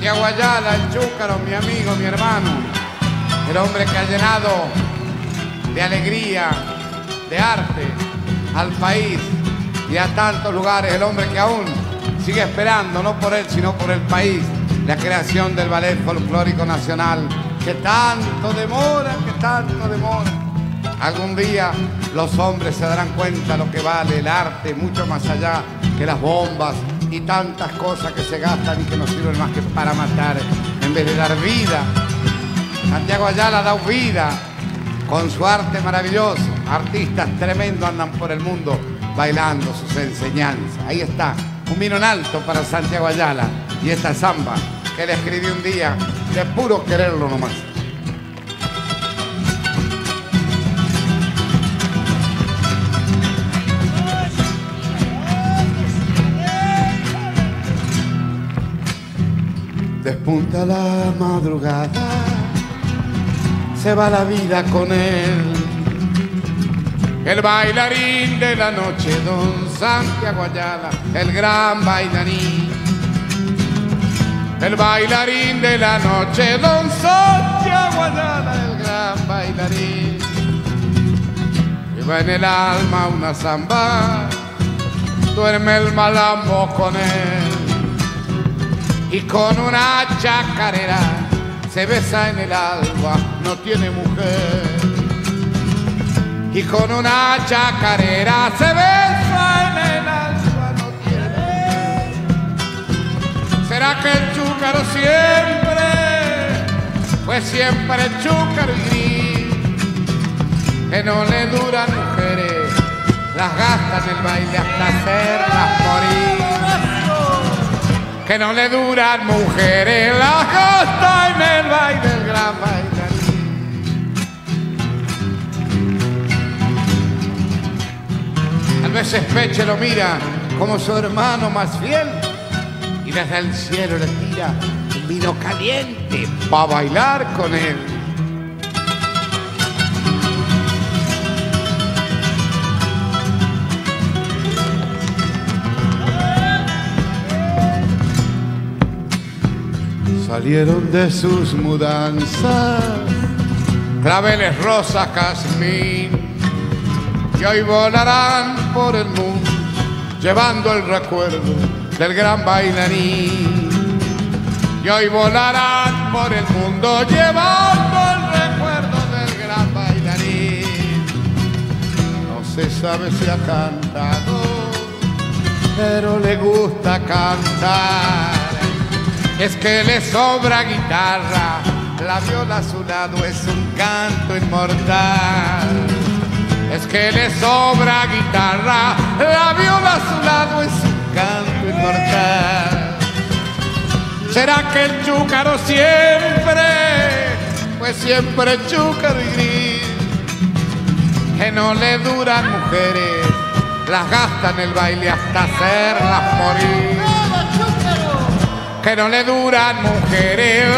Santiago Ayala, el chúcaro, mi amigo, mi hermano, el hombre que ha llenado de alegría, de arte al país y a tantos lugares, el hombre que aún sigue esperando, no por él, sino por el país, la creación del Ballet Folclórico Nacional, que tanto demora, Algún día los hombres se darán cuenta lo que vale el arte, mucho más allá que las bombas y tantas cosas que se gastan y que no sirven más que para matar en vez de dar vida. Santiago Ayala ha dado vida con su arte maravilloso. Artistas tremendos andan por el mundo bailando sus enseñanzas. Ahí está, un vino en alto para Santiago Ayala y esta samba que le escribí un día de puro quererlo nomás. Despunta la madrugada, se va la vida con él. El bailarín de la noche, don Santiago Ayala, el gran bailarín. El bailarín de la noche, don Santiago Ayala, el gran bailarín. Lleva en el alma una samba, duerme el malambo con él. Y con una chacarera se besa en el alba, no tiene mujer. Y con una chacarera se besa en el alba, no tiene mujer. ¿Será que el chúcaro siempre fue siempre chúcaro y gris? Que no le duran mujeres, las gasta en el baile hasta hacerlas morir. Que no le duran mujeres, las gasta en el baile, el gran bailarín. A veces Peche lo mira como su hermano más fiel y desde el cielo le tira un vino caliente para bailar con él. Salieron de sus mudanzas claveles rosa jazmín y hoy volarán por el mundo llevando el recuerdo del gran bailarín. Y hoy volarán por el mundo llevando el recuerdo del gran bailarín. No se sabe si ha cantado, pero le gusta cantar. Es que le sobra guitarra, la viola a su lado es un canto inmortal. Es que le sobra guitarra, la viola a su lado es un canto inmortal. ¿Será que el chúcaro siempre fue siempre chúcaro y gris? Que no le duran mujeres, las gasta en el baile hasta hacerlas morir. Que no le duran mujeres,